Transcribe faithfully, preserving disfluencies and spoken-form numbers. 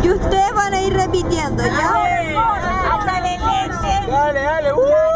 Y ustedes van a ir repitiendo, ¿ya? Dale, dale, uh.